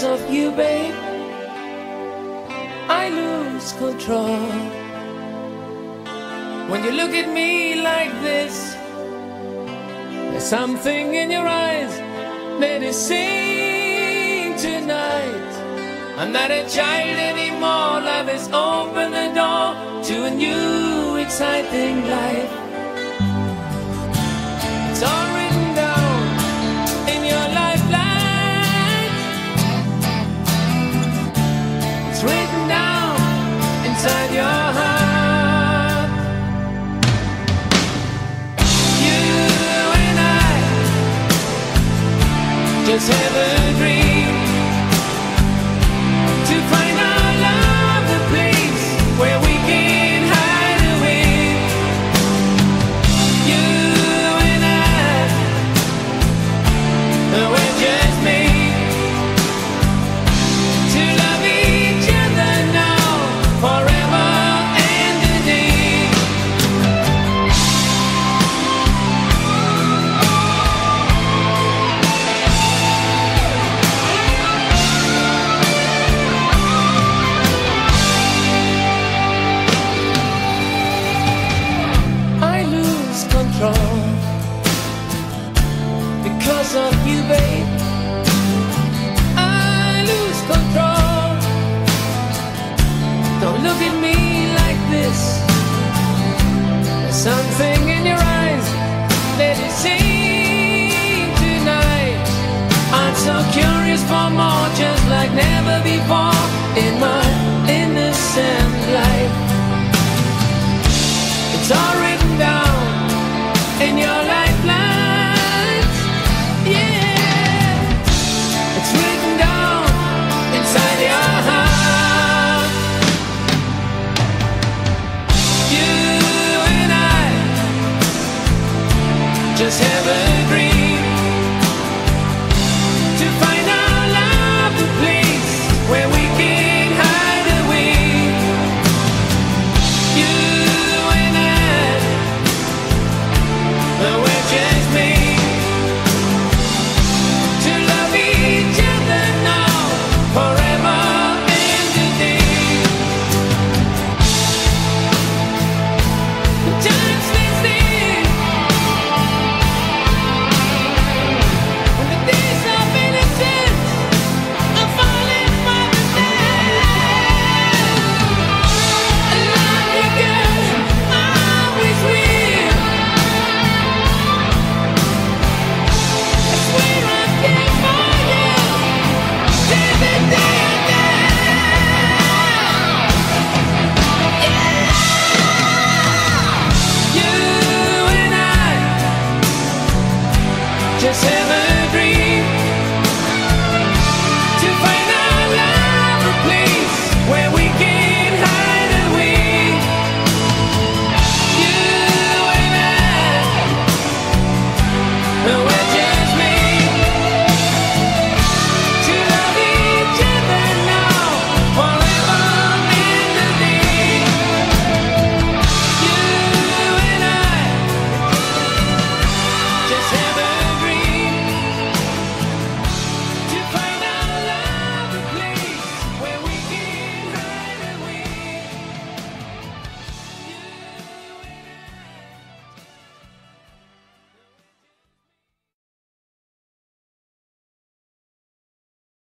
Because of you, babe, I lose control. When you look at me like this, there's something in your eyes that is saying tonight, I'm not a child anymore. Love has opened the door to a new exciting life. It's all written down in your lifeline. It's written down inside your heart. You and I just have a dream to find our love, a place where we can hide away. You and I, we're just made to love each other now, forever and a day. I lose control because of you, babe. I lose control. Don't look at me like this. There's something in your eyes that is saying tonight, I'm so curious for more, just like never before in my innocent life.